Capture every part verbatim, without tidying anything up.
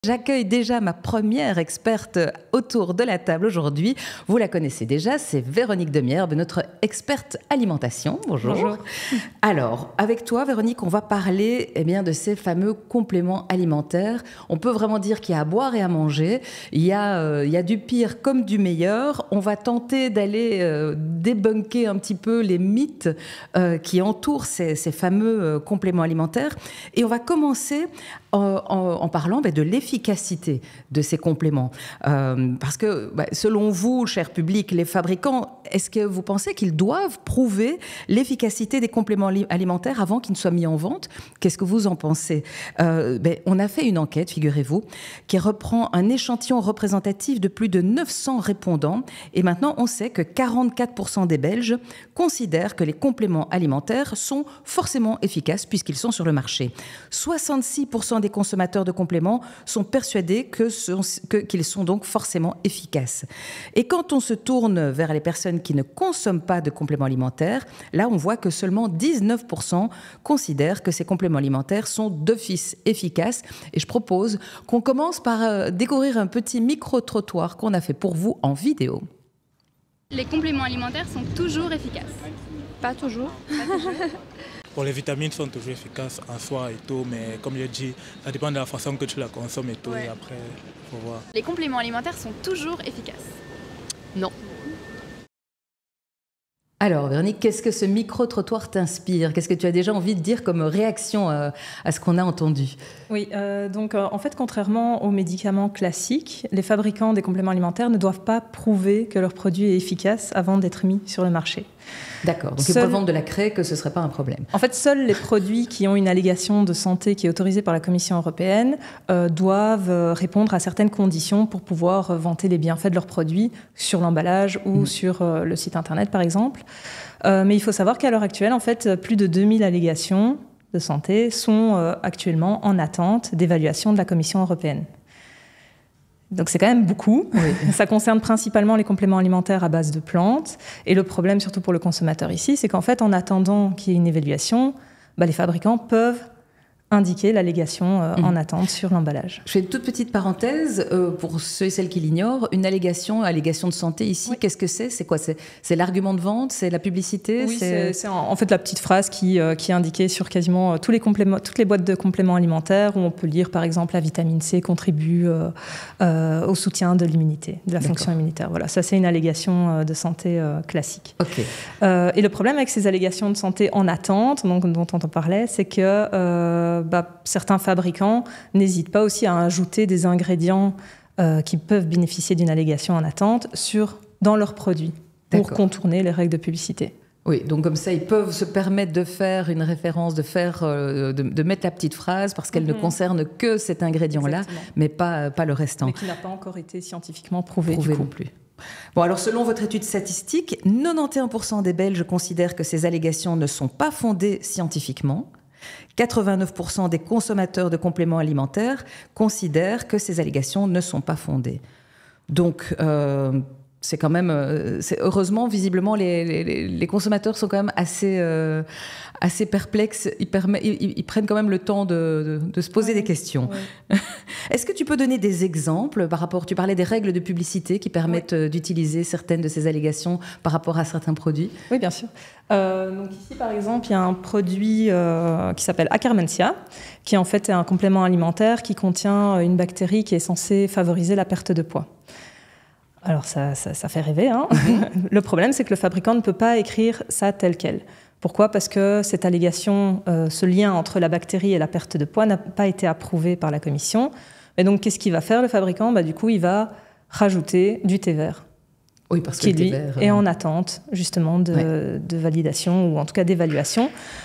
J'accueille déjà ma première experte autour de la table aujourd'hui. Vous la connaissez déjà, c'est Véronique Demierbe, notre experte alimentation. Bonjour. Bonjour. Alors, avec toi, Véronique, on va parler eh bien, de ces fameux compléments alimentaires. On peut vraiment dire qu'il y a à boire et à manger. Il y a, euh, il y a du pire comme du meilleur. On va tenter d'aller euh, débunker un petit peu les mythes euh, qui entourent ces, ces fameux euh, compléments alimentaires. Et on va commencer en, en, en parlant bah, de l'efficacité efficacité de ces compléments. Euh, parce que, bah, selon vous, cher public, les fabricants, est-ce que vous pensez qu'ils doivent prouver l'efficacité des compléments alimentaires avant qu'ils ne soient mis en vente? Qu'est-ce que vous en pensez? euh, ben, On a fait une enquête, figurez-vous, qui reprend un échantillon représentatif de plus de neuf cents répondants. Et maintenant, on sait que quarante-quatre pour cent des Belges considèrent que les compléments alimentaires sont forcément efficaces puisqu'ils sont sur le marché. soixante-six pour cent des consommateurs de compléments sont persuadés que sont, que, qu'ils sont donc forcément efficaces. Et quand on se tourne vers les personnes qui ne consomment pas de compléments alimentaires, là on voit que seulement dix-neuf pour cent considèrent que ces compléments alimentaires sont d'office efficaces. Et je propose qu'on commence par euh, découvrir un petit micro-trottoir qu'on a fait pour vous en vidéo. Les compléments alimentaires sont toujours efficaces. Pas toujours. Pas toujours. Bon, les vitamines sont toujours efficaces en soi et tout, mais comme je dis, ça dépend de la façon que tu la consommes et tout, ouais. Et après, il faut voir. Les compléments alimentaires sont toujours efficaces. Non. Alors, Véronique, qu'est-ce que ce micro-trottoir t'inspire? Qu'est-ce que tu as déjà envie de dire comme réaction à, à ce qu'on a entendu? Oui, euh, donc euh, en fait, contrairement aux médicaments classiques, les fabricants des compléments alimentaires ne doivent pas prouver que leur produit est efficace avant d'être mis sur le marché. D'accord, donc Seul... ils peuvent vendre de la craie, que ce ne serait pas un problème. En fait, seuls les produits qui ont une allégation de santé qui est autorisée par la Commission européenne euh, doivent euh, répondre à certaines conditions pour pouvoir euh, vanter les bienfaits de leurs produits sur l'emballage ou mmh. sur euh, le site internet, par exemple. Euh, mais il faut savoir qu'à l'heure actuelle, en fait, plus de deux mille allégations de santé sont euh, actuellement en attente d'évaluation de la Commission européenne. Donc c'est quand même beaucoup. Oui. Ça concerne principalement les compléments alimentaires à base de plantes. Et le problème, surtout pour le consommateur ici, c'est qu'en fait, en attendant qu'il y ait une évaluation, bah, les fabricants peuvent indiquer l'allégation euh, mmh. en attente sur l'emballage. Je fais une toute petite parenthèse euh, pour ceux et celles qui l'ignorent. Une allégation, allégation de santé ici, oui. Qu'est-ce que c'est? C'est quoi? C'est, c'est l'argument de vente? C'est la publicité? Oui, c'est, c'est, c'est en, en fait la petite phrase qui, euh, qui est indiquée sur quasiment tous les compléments, toutes les boîtes de compléments alimentaires, où on peut lire par exemple la vitamine C contribue euh, euh, au soutien de l'immunité, de la D'accord. fonction immunitaire. Voilà, ça c'est une allégation euh, de santé euh, classique. Okay. Euh, et le problème avec ces allégations de santé en attente, donc, dont on parlait, c'est que euh, Bah, certains fabricants n'hésitent pas aussi à ajouter des ingrédients euh, qui peuvent bénéficier d'une allégation en attente sur, dans leurs produits pour D'accord. contourner les règles de publicité. Oui, donc comme ça, ils peuvent se permettre de faire une référence, de, faire, euh, de, de mettre la petite phrase parce qu'elle mm-hmm. ne concerne que cet ingrédient-là, Exactement. mais pas, pas le restant. Mais qui n'a pas encore été scientifiquement prouvé, prouvé du coup. non plus. Bon, alors selon votre étude statistique, quatre-vingt-onze pour cent des Belges considèrent que ces allégations ne sont pas fondées scientifiquement. quatre-vingt-neuf pour cent des consommateurs de compléments alimentaires considèrent que ces allégations ne sont pas fondées. Donc, euh, c'est quand même... C'est, heureusement, visiblement, les, les, les consommateurs sont quand même assez, euh, assez perplexes. Ils, permet, ils, ils prennent quand même le temps de, de, de se poser oui, des questions. Oui. Est-ce que tu peux donner des exemples par rapport... Tu parlais des règles de publicité qui permettent oui. d'utiliser certaines de ces allégations par rapport à certains produits? Oui, bien sûr. Euh, donc ici, par exemple, il y a un produit euh, qui s'appelle Akkermansia, qui en fait est un complément alimentaire qui contient une bactérie qui est censée favoriser la perte de poids. Alors ça, ça, ça fait rêver, hein. Mm-hmm. Le problème, c'est que le fabricant ne peut pas écrire ça tel quel. Pourquoi? Parce que cette allégation, euh, ce lien entre la bactérie et la perte de poids n'a pas été approuvé par la Commission. Et donc, qu'est-ce qu'il va faire, le fabricant? Bah, du coup, il va rajouter du thé vert. Oui, parce que qui, le thé lui, vert, est euh... en attente, justement, de, ouais. de validation, ou en tout cas d'évaluation.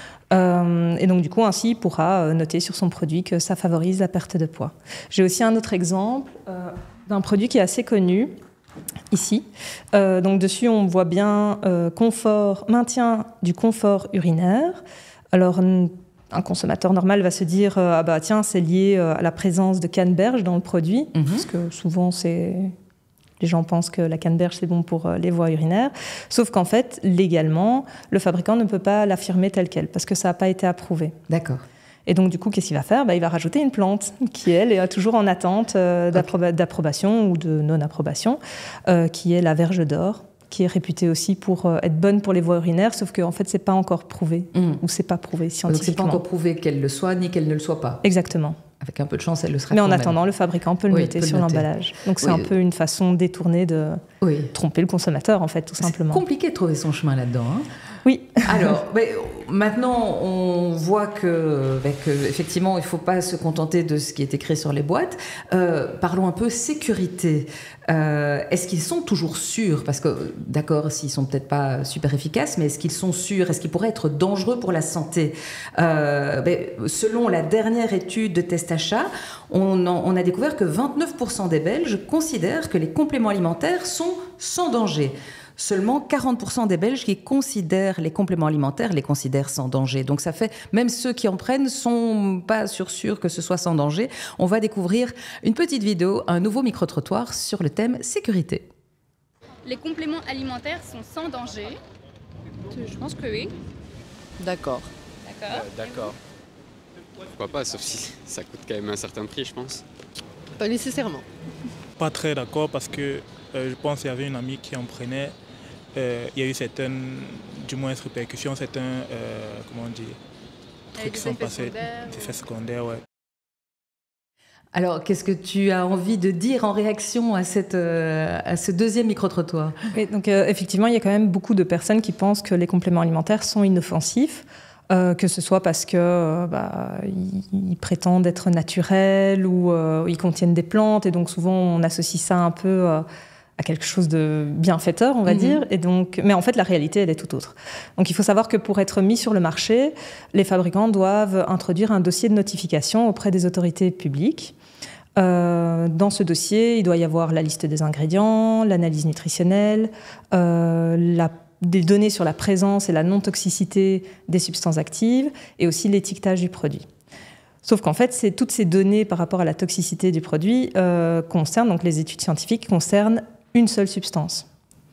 Euh, et donc, du coup, ainsi, il pourra noter sur son produit que ça favorise la perte de poids. J'ai aussi un autre exemple euh, d'un produit qui est assez connu, ici. Euh, donc, dessus, on voit bien euh, confort, maintien du confort urinaire. Alors, un consommateur normal va se dire euh, « Ah bah tiens, c'est lié à la présence de canneberge dans le produit mm-hmm. », parce que souvent, c'est... Les gens pensent que la canneberge, c'est bon pour les voies urinaires. Sauf qu'en fait, légalement, le fabricant ne peut pas l'affirmer tel quel, parce que ça n'a pas été approuvé. D'accord. Et donc, du coup, qu'est-ce qu'il va faire ? bah, Il va rajouter une plante qui, elle, est toujours en attente euh, d'approba- d'approbation ou de non-approbation, euh, qui est la verge d'or, qui est réputée aussi pour euh, être bonne pour les voies urinaires, sauf qu'en fait, ce n'est pas encore prouvé, mmh. ou ce n'est pas prouvé scientifiquement. Donc, ce n'est pas encore prouvé qu'elle le soit, ni qu'elle ne le soit pas. Exactement. Avec un peu de chance, elle le sera Mais quand en même. attendant, le fabricant peut le oui, noter peut sur le noter. l'emballage. Donc, c'est oui. un peu une façon détournée de oui. tromper le consommateur, en fait, tout simplement. C'est compliqué de trouver son chemin là-dedans. Hein. Oui. Alors, mais maintenant, on voit que, ben, que effectivement, il ne faut pas se contenter de ce qui est écrit sur les boîtes. Euh, parlons un peu sécurité. Euh, est-ce qu'ils sont toujours sûrs ? Parce que, d'accord, s'ils ne sont peut-être pas super efficaces, mais est-ce qu'ils sont sûrs ? Est-ce qu'ils pourraient être dangereux pour la santé ? euh, ben, Selon la dernière étude de Testachat, on, en, on a découvert que vingt-neuf pour cent des Belges considèrent que les compléments alimentaires sont sans danger. Seulement quarante pour cent des Belges qui considèrent les compléments alimentaires les considèrent sans danger. Donc ça fait, même ceux qui en prennent sont pas sûrs sûrs que ce soit sans danger. On va découvrir une petite vidéo, un nouveau micro-trottoir sur le thème sécurité. Les compléments alimentaires sont sans danger ? Je pense que oui. D'accord. D'accord. Euh, D'accord. Pourquoi pas, sauf si ça coûte quand même un certain prix, je pense. Pas nécessairement. Pas très d'accord parce que euh, je pense qu'il y avait une amie qui en prenait. Euh, il y a eu certaines, du moins répercussions, certains, euh, comment dire, trucs qui sont passés, des effets secondaires, ouais. Alors, qu'est-ce que tu as envie de dire en réaction à, cette, euh, à ce deuxième micro-trottoir ? Oui, donc euh, effectivement, il y a quand même beaucoup de personnes qui pensent que les compléments alimentaires sont inoffensifs, euh, que ce soit parce que euh, bah, ils, ils prétendent être naturels ou euh, ils contiennent des plantes, et donc souvent on associe ça un peu euh, à quelque chose de bienfaiteur, on va mmh. dire. Et donc, mais en fait, la réalité, elle est tout autre. Donc, il faut savoir que pour être mis sur le marché, les fabricants doivent introduire un dossier de notification auprès des autorités publiques. Euh, dans ce dossier, il doit y avoir la liste des ingrédients, l'analyse nutritionnelle, euh, la, des données sur la présence et la non-toxicité des substances actives, et aussi l'étiquetage du produit. Sauf qu'en fait, c'est, toutes ces données par rapport à la toxicité du produit euh, concernent, donc les études scientifiques concernent une seule substance,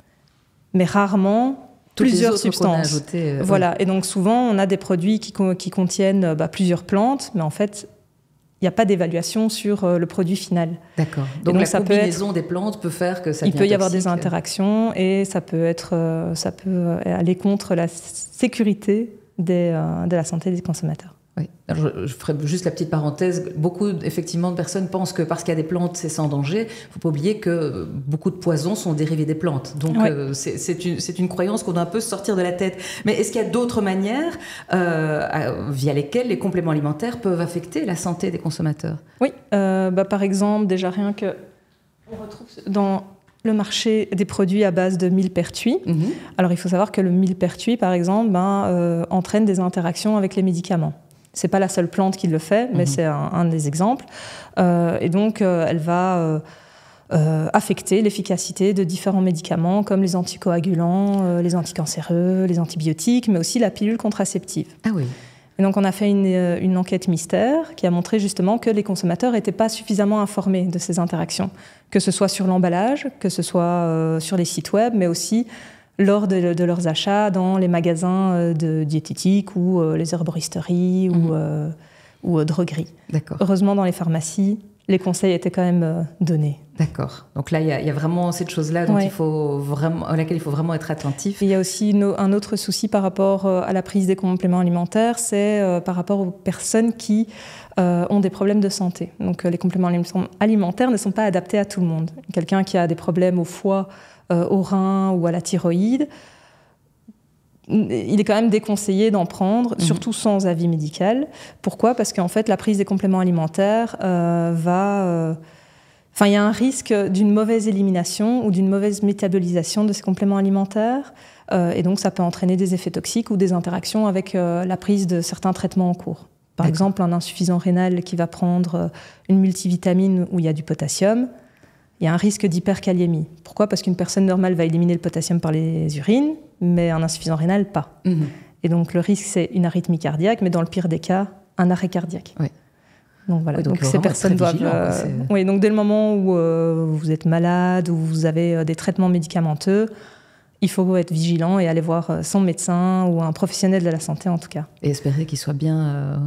mais rarement Toutes plusieurs substances. Ajoutées, euh, voilà, ouais. Et donc souvent on a des produits qui, qui contiennent bah, plusieurs plantes, mais en fait il n'y a pas d'évaluation sur euh, le produit final. D'accord. Donc, donc la ça combinaison peut être, des plantes peut faire que ça il devient peut y toxique. avoir des interactions et ça peut être, euh, ça peut aller contre la sécurité des, euh, de la santé des consommateurs. Oui. Alors je, je ferai juste la petite parenthèse. Beaucoup, effectivement, de personnes pensent que parce qu'il y a des plantes, c'est sans danger. Il ne faut pas oublier que beaucoup de poisons sont dérivés des plantes. Donc, ouais. euh, c'est, c'est, une, c'est une croyance qu'on doit un peu sortir de la tête. Mais est-ce qu'il y a d'autres manières euh, à, via lesquelles les compléments alimentaires peuvent affecter la santé des consommateurs ? Oui. Euh, bah, par exemple, déjà rien que... On retrouve dans le marché des produits à base de millepertuis. Mm-hmm. Alors, il faut savoir que le millepertuis, par exemple, ben, euh, entraîne des interactions avec les médicaments. C'est pas la seule plante qui le fait, mais mmh. c'est un, un des exemples. Euh, et donc, euh, elle va euh, euh, affecter l'efficacité de différents médicaments, comme les anticoagulants, euh, les anticancéreux, les antibiotiques, mais aussi la pilule contraceptive. Ah oui. Et donc, on a fait une, une enquête mystère qui a montré justement que les consommateurs n'étaient pas suffisamment informés de ces interactions, que ce soit sur l'emballage, que ce soit euh, sur les sites web, mais aussi lors de, de leurs achats dans les magasins de diététique ou euh, les herboristeries mmh. ou, euh, ou euh, drogueries. D'accord. Heureusement, dans les pharmacies, les conseils étaient quand même euh, donnés. D'accord. Donc là, il y, y a vraiment cette chose-là dont ouais. il faut vraiment, à laquelle il faut vraiment être attentif. Et il y a aussi no, un autre souci par rapport euh, à la prise des compléments alimentaires, c'est euh, par rapport aux personnes qui euh, ont des problèmes de santé. Donc euh, les compléments alimentaires ne sont pas adaptés à tout le monde. Quelqu'un qui a des problèmes au foie, Euh, au rein ou à la thyroïde, il est quand même déconseillé d'en prendre, mmh. surtout sans avis médical. Pourquoi ? Parce qu'en fait, la prise des compléments alimentaires euh, va... Euh, enfin, il y a un risque d'une mauvaise élimination ou d'une mauvaise métabolisation de ces compléments alimentaires. Euh, et donc, ça peut entraîner des effets toxiques ou des interactions avec euh, la prise de certains traitements en cours. Par D'accord. exemple, un insuffisant rénal qui va prendre une multivitamine où il y a du potassium, il y a un risque d'hyperkaliémie. Pourquoi ? Parce qu'une personne normale va éliminer le potassium par les urines, mais un insuffisant rénal, pas. Mmh. Et donc, le risque, c'est une arythmie cardiaque, mais dans le pire des cas, un arrêt cardiaque. Oui. Donc, voilà. Oui, donc, donc ces personnes doivent... Euh, oui, donc, dès le moment où euh, vous êtes malade, ou vous avez euh, des traitements médicamenteux, il faut être vigilant et aller voir son médecin ou un professionnel de la santé, en tout cas. Et espérer qu'il soit bien... Euh...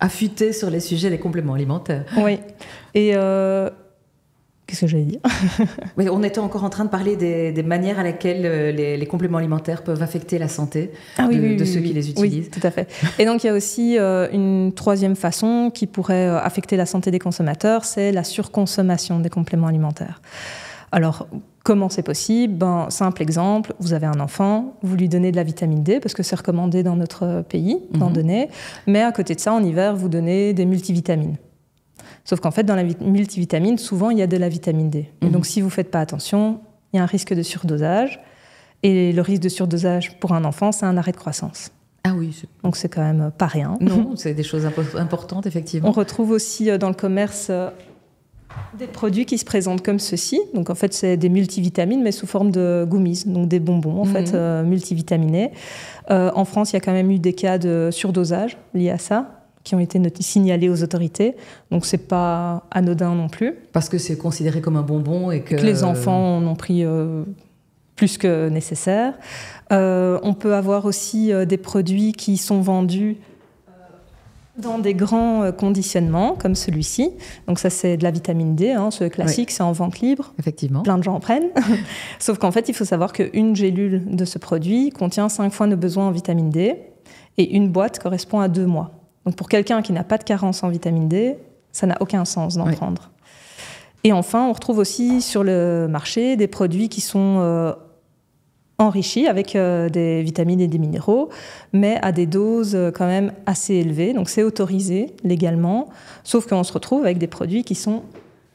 affûté sur les sujets des compléments alimentaires. Oui. Et euh, qu'est-ce que j'allais dire? Oui, on était encore en train de parler des, des manières à laquelle les, les compléments alimentaires peuvent affecter la santé ah, oui, de, oui, de oui, ceux oui, qui les utilisent. Oui, tout à fait. Et donc il y a aussi euh, une troisième façon qui pourrait euh, affecter la santé des consommateurs, c'est la surconsommation des compléments alimentaires. Alors, comment c'est possible? Ben, simple exemple, vous avez un enfant, vous lui donnez de la vitamine D, parce que c'est recommandé dans notre pays d'en Mhm. donner, mais à côté de ça, en hiver, vous donnez des multivitamines. Sauf qu'en fait, dans la multivitamine, souvent, il y a de la vitamine D. Et Mhm. donc, si vous ne faites pas attention, il y a un risque de surdosage. Et le risque de surdosage pour un enfant, c'est un arrêt de croissance. Ah oui, c'est- Donc, c'est quand même pas rien. non, c'est des choses impo- importantes, effectivement. On retrouve aussi euh, dans le commerce euh, des produits qui se présentent comme ceci. Donc, en fait, c'est des multivitamines, mais sous forme de gummies, donc des bonbons, en Mhm. fait, euh, multivitaminés. Euh, en France, il y a quand même eu des cas de surdosage liés à ça, qui ont été not- signalés aux autorités. Donc, c'est pas anodin non plus. Parce que c'est considéré comme un bonbon et que... que les enfants en ont pris euh, plus que nécessaire. Euh, on peut avoir aussi euh, des produits qui sont vendus euh, dans des grands euh, conditionnements, comme celui-ci. Donc ça, c'est de la vitamine D, hein, ce classique, c'est en vente libre. Effectivement. Plein de gens en prennent. Sauf qu'en fait, il faut savoir qu'une gélule de ce produit contient cinq fois nos besoins en vitamine D et une boîte correspond à deux mois. Donc pour quelqu'un qui n'a pas de carence en vitamine D, ça n'a aucun sens d'en Oui. prendre. Et enfin, on retrouve aussi sur le marché des produits qui sont euh, enrichis avec euh, des vitamines et des minéraux, mais à des doses euh, quand même assez élevées. Donc c'est autorisé légalement, sauf qu'on se retrouve avec des produits qui sont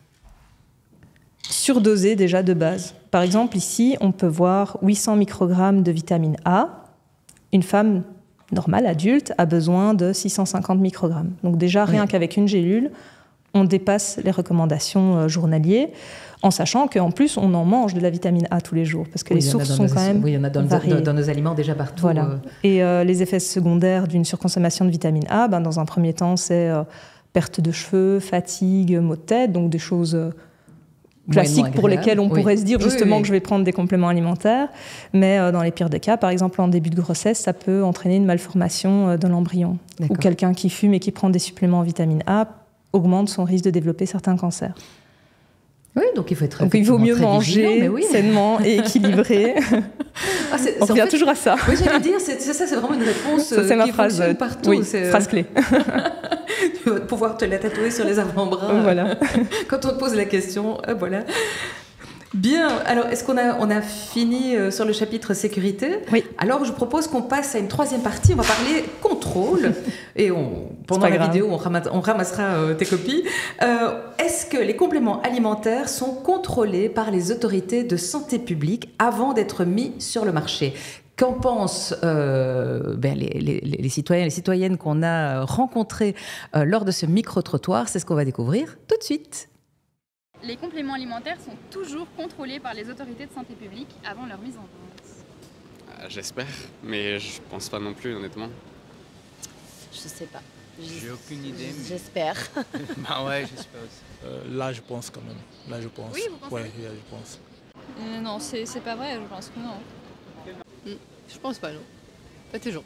surdosés déjà de base. Par exemple, ici, on peut voir huit cents microgrammes de vitamine A. Une femme normale, adulte, a besoin de six cent cinquante microgrammes. Donc déjà, rien Oui. qu'avec une gélule, on dépasse les recommandations euh, journalières, en sachant qu'en plus, on en mange de la vitamine A tous les jours, parce que Oui, les il y en a sources dans sont nos- quand même oui, il y en a dans, variées. dans- dans nos aliments déjà partout. Voilà. euh. Et euh, les effets secondaires d'une surconsommation de vitamine A, ben, dans un premier temps, c'est euh, perte de cheveux, fatigue, maux de tête, donc des choses euh, classiques Moyennement pour agréable. lesquelles on Oui. pourrait se dire Oui, justement oui. que je vais prendre des compléments alimentaires. Mais euh, dans les pires des cas, par exemple en début de grossesse, ça peut entraîner une malformation euh, de l'embryon. Ou D'accord. quelqu'un qui fume et qui prend des suppléments en vitamine A augmente son risque de développer certains cancers. Oui, donc il faut être Donc il vaut effectivement mieux très manger vigilant, mais oui. sainement et équiliré. Ah, c'est- On c'est en revient fait- toujours à ça. Oui, j'allais dire, c'est c'est ça, c'est vraiment une réponse Ça, c'est euh, ma qui phrase. fonctionne euh, partout. Oui, c'est, euh, phrase clé. Tu vas pouvoir te la tatouer sur les avant-bras. Voilà. Quand on te pose la question, euh, voilà. Bien, alors est-ce qu'on a, on a fini euh, sur le chapitre sécurité? Oui. Alors je propose qu'on passe à une troisième partie, on va parler contrôle, et on, pendant pas la grave. vidéo on, rama- on ramassera euh, tes copies. Euh, est-ce que les compléments alimentaires sont contrôlés par les autorités de santé publique avant d'être mis sur le marché? Qu'en pensent euh, ben, les, les- les citoyens et les citoyennes qu'on a rencontrés euh, lors de ce micro-trottoir? C'est ce qu'on va découvrir tout de suite. Les compléments alimentaires sont toujours contrôlés par les autorités de santé publique avant leur mise en vente. Euh, J'espère, mais je pense pas non plus, honnêtement. Je sais pas. J'ai aucune idée, mais... J'espère. Bah ouais, j'espère aussi. Euh, là, je pense quand même. Là, je pense. Oui, vous pensez? Ouais, là, je pense. Euh, non, c'est c'est pas vrai, je pense que non. Je pense pas, non. Pas toujours.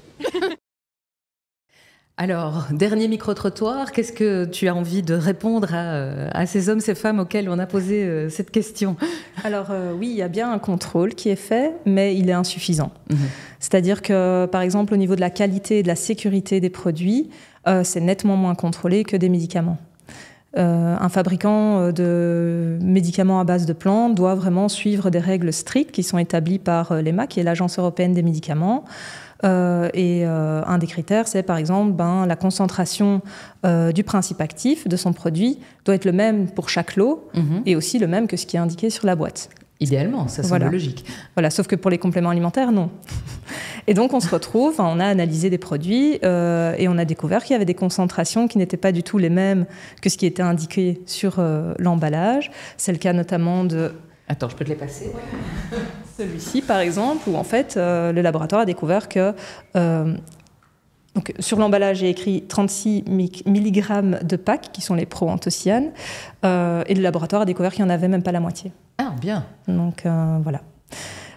Alors, dernier micro-trottoir, qu'est-ce que tu as envie de répondre à, euh, à ces hommes, ces femmes auxquels on a posé euh, cette question? Alors euh, oui, il y a bien un contrôle qui est fait, mais il est insuffisant. Mhm. C'est-à-dire que, par exemple, au niveau de la qualité et de la sécurité des produits, euh, c'est nettement moins contrôlé que des médicaments. Euh, un fabricant de médicaments à base de plantes doit vraiment suivre des règles strictes qui sont établies par l'E M A, qui est l'Agence européenne des médicaments. Euh, et euh, un des critères, c'est par exemple ben, la concentration euh, du principe actif de son produit doit être le même pour chaque lot Mhm. et aussi le même que ce qui est indiqué sur la boîte. Idéalement, ça semble Voilà. logique. Voilà, sauf que pour les compléments alimentaires, non. Et donc on se retrouve, on a analysé des produits euh, et on a découvert qu'il y avait des concentrations qui n'étaient pas du tout les mêmes que ce qui était indiqué sur euh, l'emballage. C'est le cas notamment de Attends, je peux te les passer? celui-ci, par exemple, où en fait euh, le laboratoire a découvert que euh, donc, sur l'emballage est écrit trente-six milligrammes de P A C, qui sont les pro-anthocyanes, euh, et le laboratoire a découvert qu'il n'y en avait même pas la moitié. Ah, bien. Donc euh, voilà.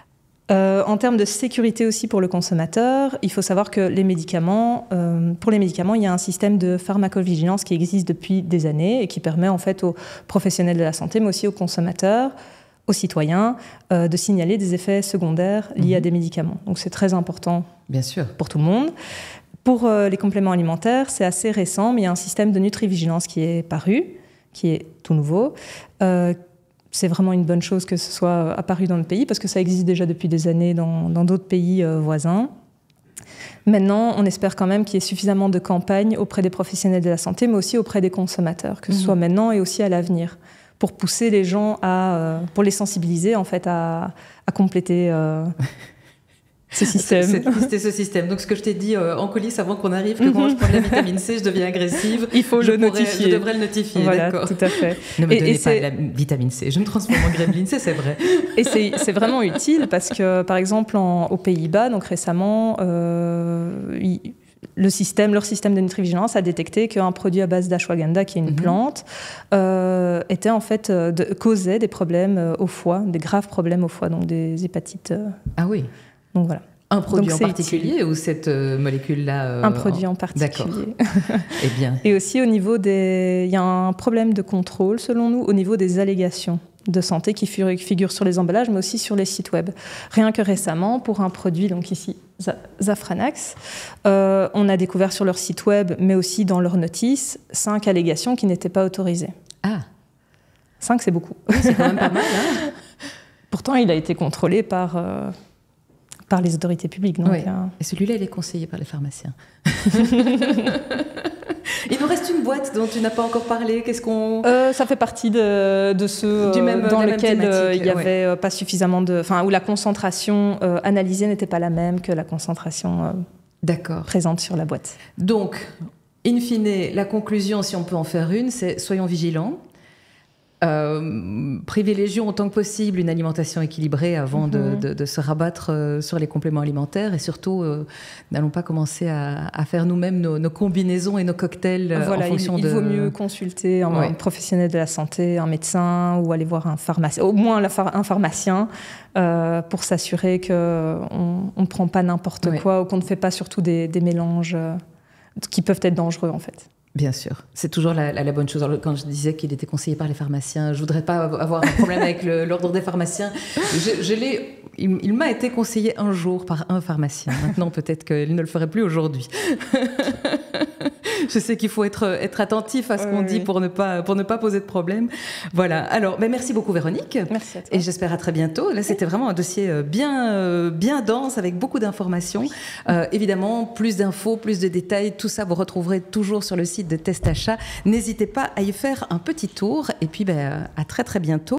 Euh, en termes de sécurité aussi pour le consommateur, il faut savoir que les médicaments, euh, pour les médicaments, il y a un système de pharmacovigilance qui existe depuis des années et qui permet en fait aux professionnels de la santé, mais aussi aux consommateurs, aux citoyens, euh, de signaler des effets secondaires liés mmh. à des médicaments. Donc c'est très important Bien sûr. pour tout le monde. Pour euh, les compléments alimentaires, c'est assez récent, mais il y a un système de nutrivigilance qui est paru, qui est tout nouveau. Euh, c'est vraiment une bonne chose que ce soit apparu dans le pays, parce que ça existe déjà depuis des années dans, dans d'autres pays euh, voisins. Maintenant, on espère quand même qu'il y ait suffisamment de campagnes auprès des professionnels de la santé, mais aussi auprès des consommateurs, que ce mmh. soit maintenant et aussi à l'avenir, pour pousser les gens à, euh, pour les sensibiliser en fait à, à compléter euh, ce système. C'était ce système. Donc ce que je t'ai dit euh, en coulisses avant qu'on arrive, que quand je prends de la vitamine C, je deviens agressive. Il faut je le pourrais, notifier. Je devrais le notifier. Voilà, d'accord. tout à fait. Ne me et, donnez et pas de la vitamine C. Je me transforme en gremlin, c'est vrai. Et c'est, c'est vraiment utile parce que, par exemple, en, aux Pays-Bas, donc récemment, euh, il, le système, leur système de nutrivigilance a détecté qu'un produit à base d'ashwagandha, qui est une mm-hmm. plante, euh, était en fait euh, de, causait des problèmes au foie, des graves problèmes au foie, donc des hépatites. Euh. Ah oui. Donc voilà. Un produit donc, en particulier utile. Ou cette euh, molécule-là euh, Un produit en, en particulier. D'accord. Eh bien. Et aussi au niveau des, il y a un problème de contrôle selon nous au niveau des allégations de santé qui figurent sur les emballages, mais aussi sur les sites web. Rien que récemment, pour un produit, donc ici, Zafranax, euh, on a découvert sur leur site web, mais aussi dans leurs notices, cinq allégations qui n'étaient pas autorisées. Ah. Cinq, c'est beaucoup. Oui, c'est quand même pas mal, hein. Pourtant, il a été contrôlé par, euh, par les autorités publiques. Donc, oui. euh... Et celui-là, il est conseillé par les pharmaciens. Il nous reste une boîte dont tu n'as pas encore parlé. Qu'est-ce qu'on... Euh, ça fait partie de, de ceux du même, dans de lesquels euh, il n'y avait ouais. pas suffisamment de... Enfin, où la concentration euh, analysée n'était pas la même que la concentration euh, D'accord. présente sur la boîte. Donc, in fine, la conclusion, si on peut en faire une, c'est soyons vigilants. Euh, privilégions autant que possible une alimentation équilibrée avant mm-hmm. de, de, de se rabattre euh, sur les compléments alimentaires et surtout euh, n'allons pas commencer à, à faire nous-mêmes nos, nos combinaisons et nos cocktails euh, voilà, en fonction il, de... il vaut mieux consulter un, ouais. un professionnel de la santé, un médecin ou aller voir un pharmacien, au moins un pharmacien euh, pour s'assurer qu'on ne prend pas n'importe ouais. quoi ou qu'on ne fait pas surtout des, des mélanges euh, qui peuvent être dangereux en fait. Bien sûr, c'est toujours la, la, la bonne chose. Alors, quand je disais qu'il était conseillé par les pharmaciens, je ne voudrais pas avoir un problème avec le, l'ordre des pharmaciens. Je, je l'ai, il, il m'a été conseillé un jour par un pharmacien. Maintenant, peut-être qu'il ne le ferait plus aujourd'hui. Je sais qu'il faut être, être attentif à ce qu'on oui, dit oui. Pour, ne pas, pour ne pas poser de problème. Voilà. Alors, ben merci beaucoup Véronique. Merci à toi. Et j'espère à très bientôt. Là, c'était vraiment un dossier bien, bien dense avec beaucoup d'informations. Oui. Euh, évidemment, plus d'infos, plus de détails, tout ça vous retrouverez toujours sur le site de Test Achat. N'hésitez pas à y faire un petit tour. Et puis, ben, à très très bientôt.